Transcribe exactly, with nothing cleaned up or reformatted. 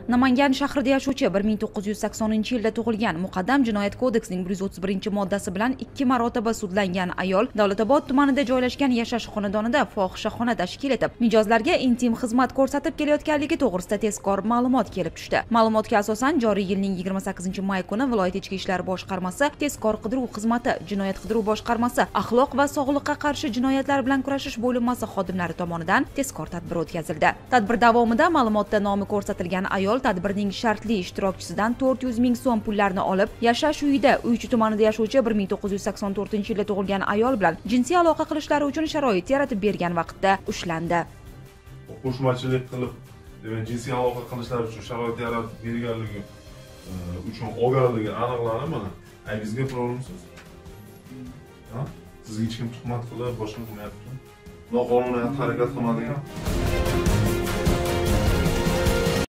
Namangan shahrida yashovchi bir ming to'qqiz yuz saksoninchi yilda tug'ilgan Muqaddam Jinoyat kodeksining bir yuz o'ttiz birinchi moddasi bilan ikki marotaba sudlangan ayol Davlatobod tumanida joylashgan yashash xonadonida fohishaxona tashkil etib, mijozlarga intim xizmat ko'rsatib kelayotganligi to'g'risida tezkor ma'lumot kelib tushdi. Ma'lumotga asosan joriy yilning yigirma sakkizinchi may kuni viloyat ichki ishlar boshqarmasi, tezkor qidiruv xizmati, jinoyat qidiruv boshqarmasi, axloq va sog'liqqa qarshi jinoyatlar bilan kurashish bo'linmasi xodimlari tomonidan tezkor tadbir o'tkazildi. Tadbir davomida ma'lumotda nomi ko'rsatilgan ayol tadbirning shartli ishtirokchisidan to'rt yuz ming so'm pullarni olib, yashash uyida Uychi tumanida yashovchi bir ming to'qqiz yuz sakson to'rtinchi yilda tug'ilgan ayol bilan jinsiy aloqa qilishlari uchun sharoit yaratib bergan vaqtda ushlandi. Qo'shmachilik qilib, demak, jinsiy aloqa qilishlari uchun sharoit yaratib berganligi uchun olganligi aniqlanib, mana aybingizga problemsiz. Ha? Sizga hech kim tuhmat qilib, boshqa qilmayapti. Noqonuniy harakat qilmadigan.